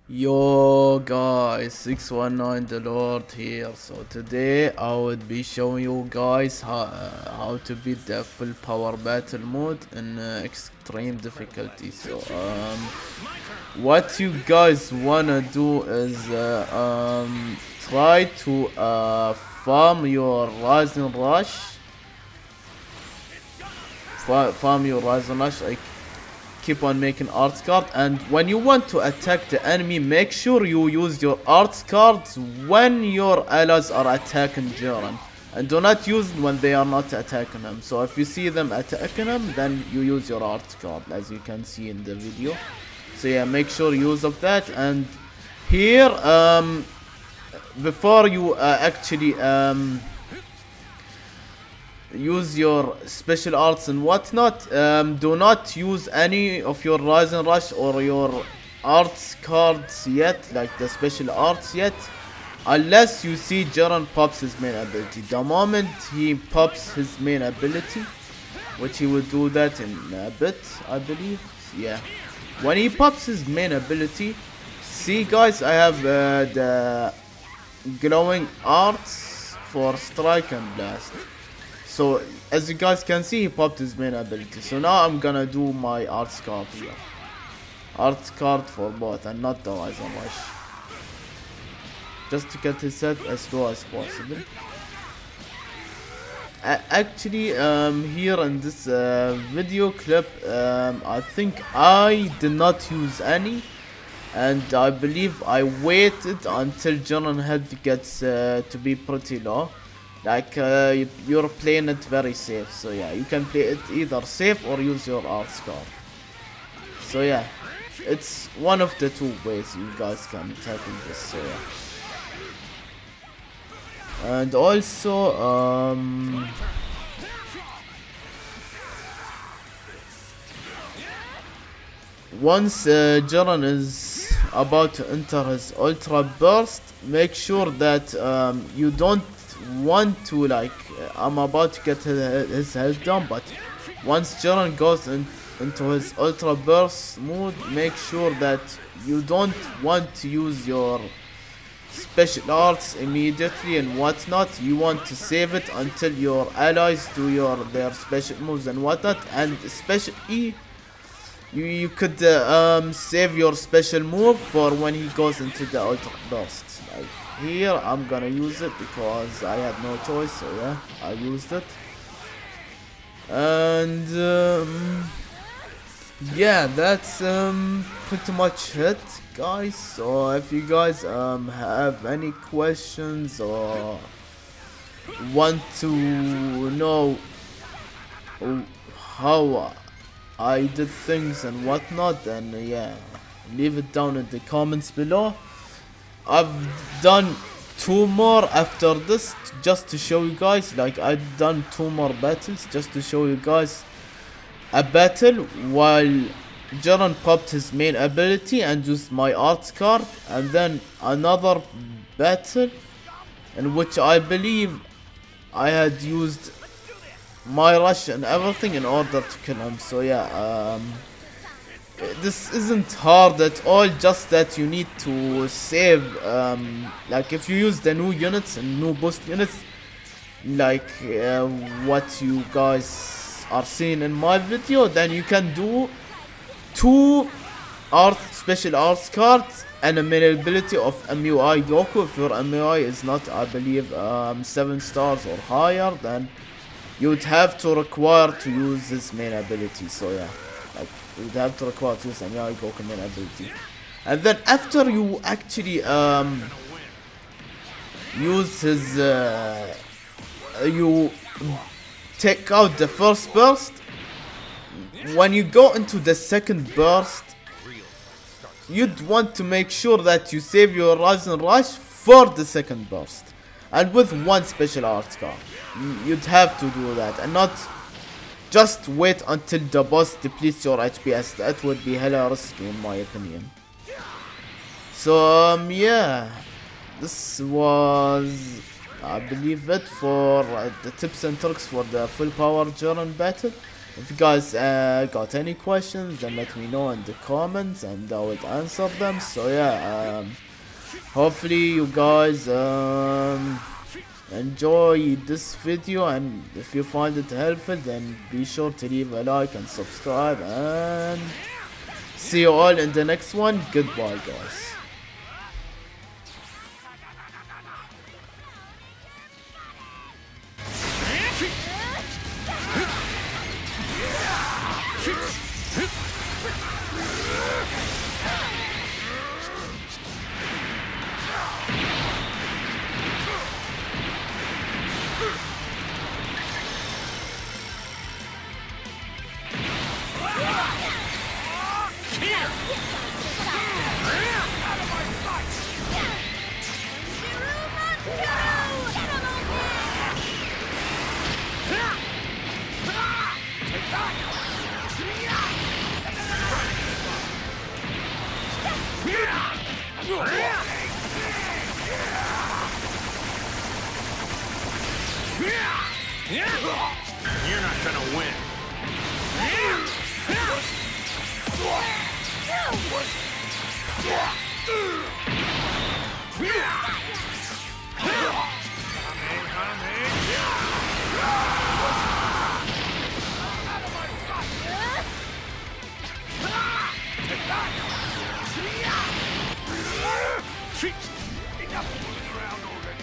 Yo guys, 619 the Lord here. So today I would be showing you guys how to beat the full power battle mode in extreme difficulty. So what you guys wanna do is try to farm your Rising Rush. Farm your Rising Rush. Keep on making arts card, and when you want to attack the enemy, make sure you use your arts cards when your allies are attacking Jiren, and do not use them when they are not attacking them. So if you see them attacking them, then you use your arts card, as you can see in the video. So yeah, make sure use of that. And here before you actually use your special arts and whatnot, do not use any of your Rising Rush or your arts cards yet, like the special arts yet, unless you see Jiren pops his main ability. The moment he pops his main ability, which he will do that in a bit, I believe. Yeah, when he pops his main ability, see guys, I have the glowing arts for strike and blast. So as you guys can see, he popped his main ability. So now I'm gonna do my arts card here. Arts card for both and not the Rising Rush, just to get his health as low as possible. Actually, here in this video clip, I think I did not use any, and I believe I waited until Jiren health gets to be pretty low. Like you're playing it very safe. So yeah, you can play it either safe or use your arts card. So yeah, it's one of the two ways you guys can tackle this. So yeah. And also once Jiren is about to enter his ultra burst, make sure that you don't want to, like, I'm about to get his health down, but once Jiren goes into his ultra burst mode, make sure that you don't want to use your special arts immediately and whatnot. You want to save it until your allies do their special moves and whatnot. And especially you could save your special move for when he goes into the ultra burst. Like here, I'm gonna use it because I had no choice, so yeah, I used it. And yeah, that's pretty much it, guys. So if you guys have any questions or want to know how I did things and whatnot, then yeah, leave it down in the comments below. I've done two more after this just to show you guys. Like, I've done two more battles just to show you guys a battle while Jiren popped his main ability and used my arts card, and then another battle in which I believe I had used my rush and everything in order to kill him. So yeah, this isn't hard at all, just that you need to save, like if you use the new units and new boost units, like what you guys are seeing in my video, then you can do two special arts cards and a main ability of MUI Goku. If your MUI is not, I believe, 7 stars or higher, then you would have to require to use his main ability. So yeah, like you'd have to require to use MUI Goku main ability. And then after you actually use his you take out the first burst, when you go into the second burst, you'd want to make sure that you save your Rising Rush for the second burst, and with one special arts card. You'd have to do that and not just wait until the boss depletes your HPS. That would be hella risky in my opinion. So yeah, this was, I believe, it for the tips and tricks for the full power Jiren battle. If you guys got any questions, then let me know in the comments and I will answer them. So yeah, hopefully you guys enjoy this video, and if you find it helpful, then be sure to leave a like and subscribe, and see you all in the next one. Goodbye guys. You're not gonna win. Enough fooling around already.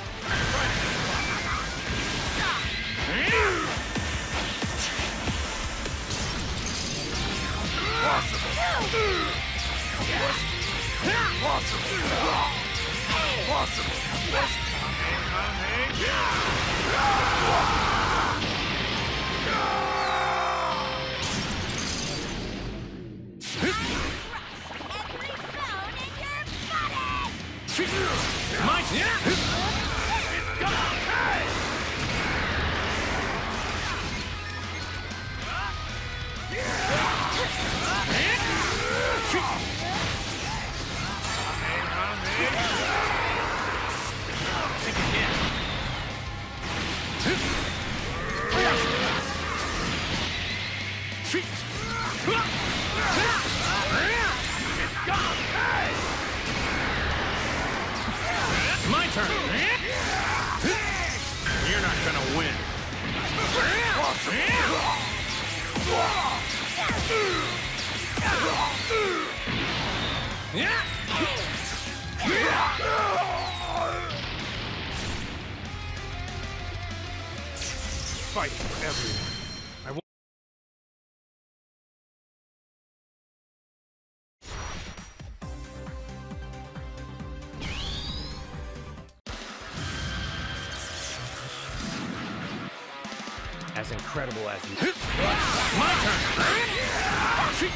My turn. You're not gonna win. Fight for everyone. As incredible as you. My turn.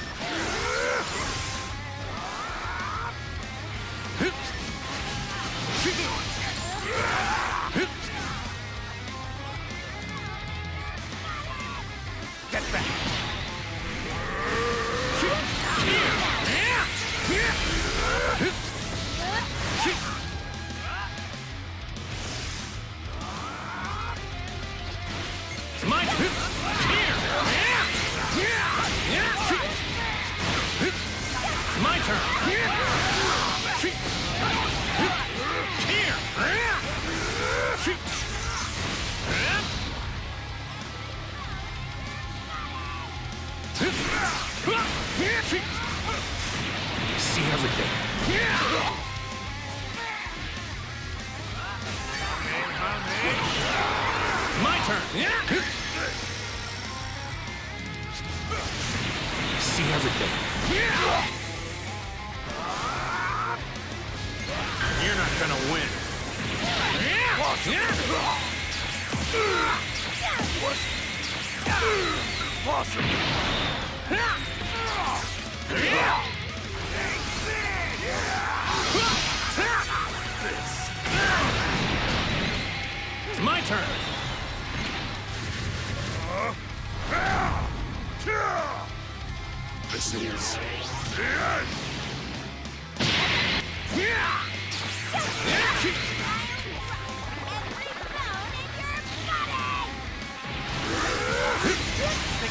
Get back. My turn. My turn. See everything. My turn. See everything. You're not gonna win. It's my turn. This is the end. Every bone in your body!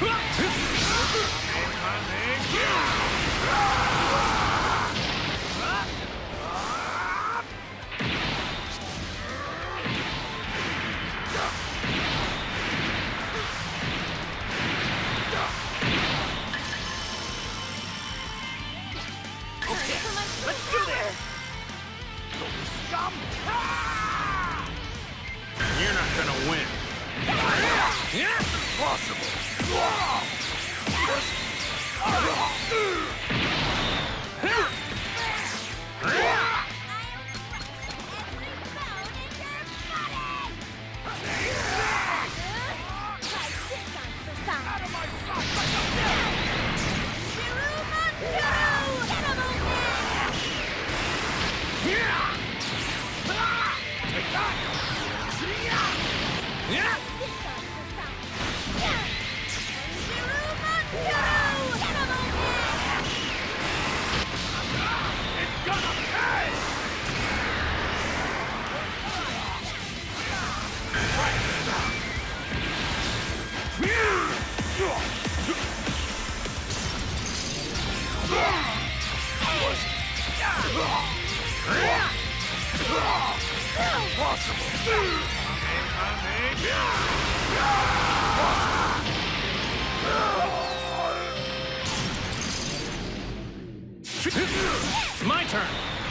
Let's do this! Scum! You're not gonna win. Impossible! Out of my sight! Take that! It's gonna pay! It's my turn!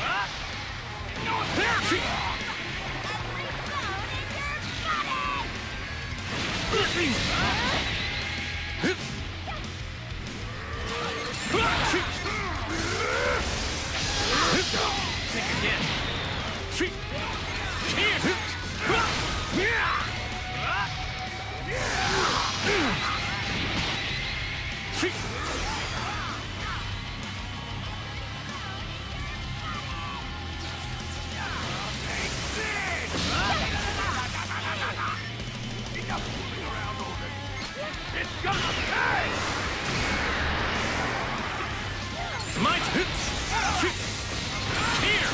Think again. It's gonna pay! It's my turn! Here!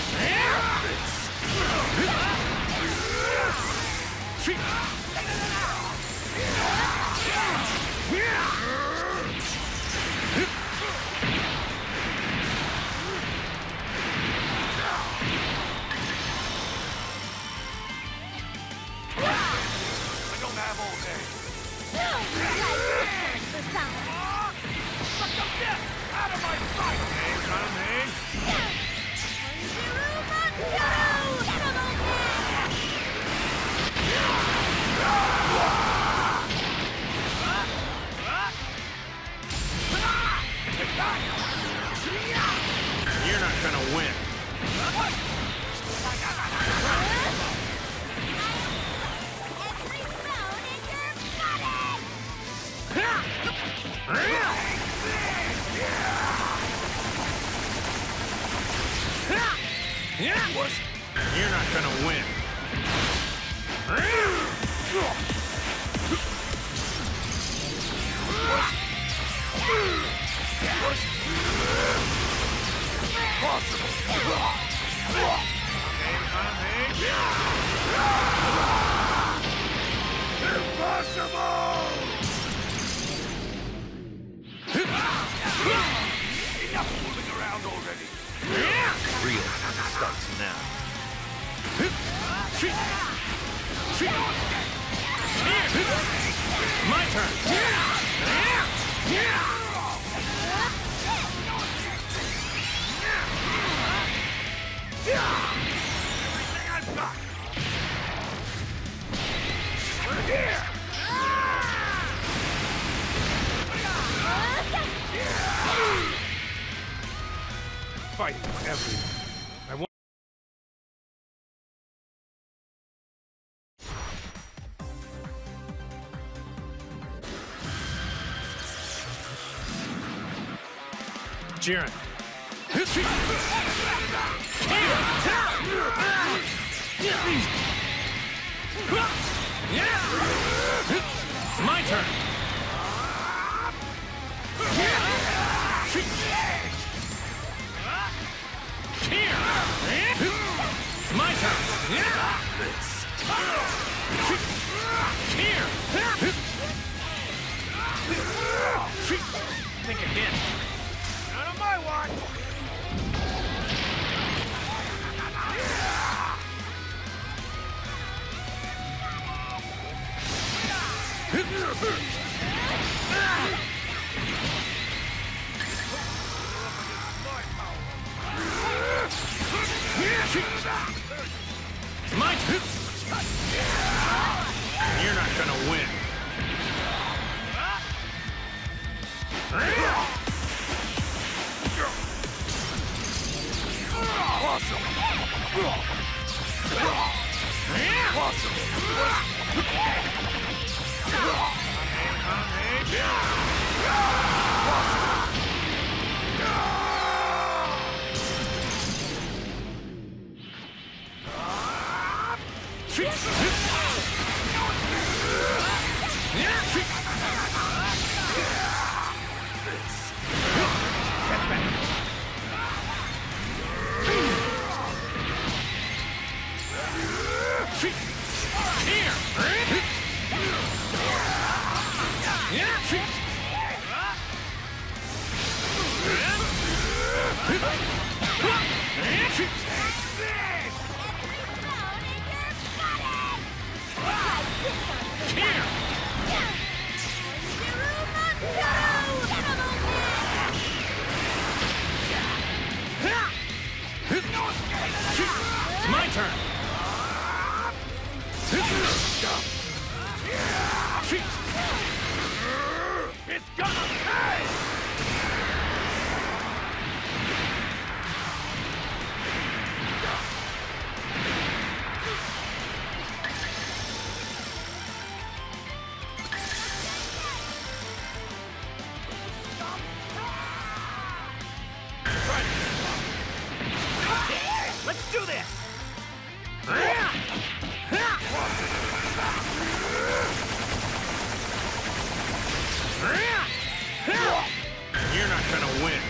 I don't have all day. Such a mess! Out of my sight! Incoming! You're not gonna win. You're not gonna win. Enough fooling around already! Real starts now. My turn. Everything I've got! We're here! Fighting for everything. I want. Jiren. It's my turn. It's my turn. Here. It's my turn. You're not gonna win. Awesome. It's my turn. It's gonna pay! Let's do this. You're not gonna win.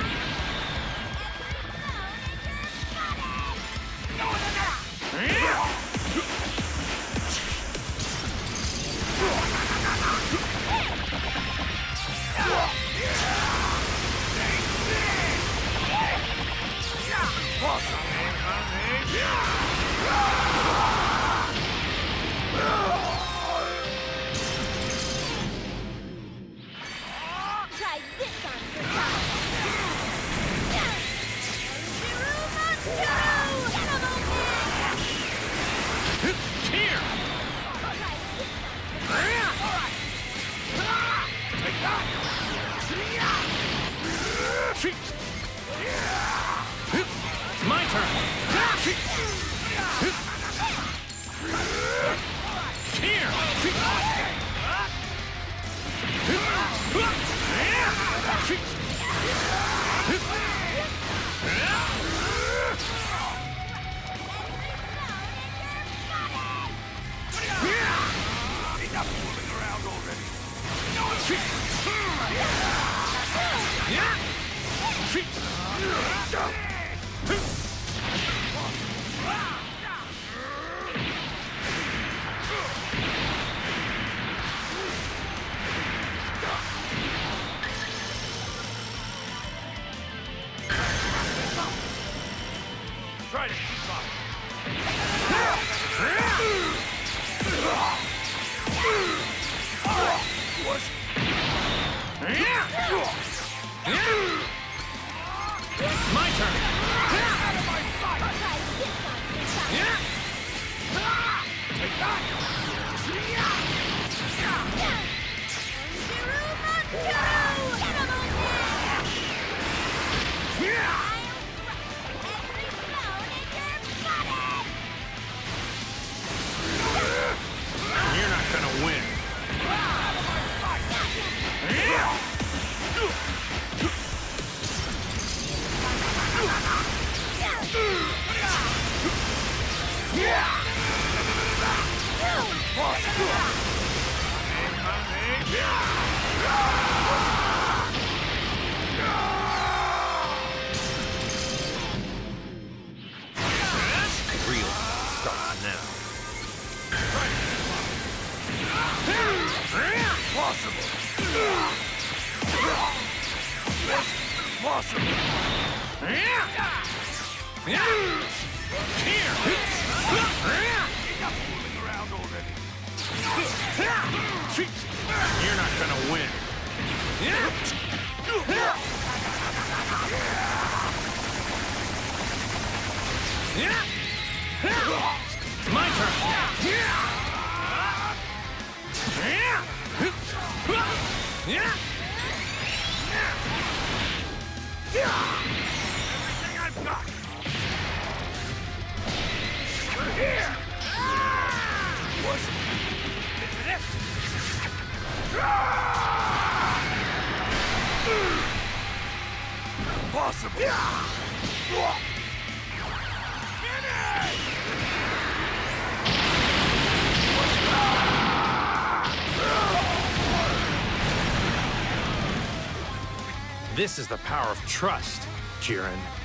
Try this on for size. Here. It's my turn. Enough fooling around already. Try to keep up. Was My turn. out of my sight! Take that! You're not gonna win. The real starts now. Possible! Possible! Enough fooling around already. you're not gonna win. It's my Everything I've got. We're here. What's this? Impossible. This is the power of trust, Jiren.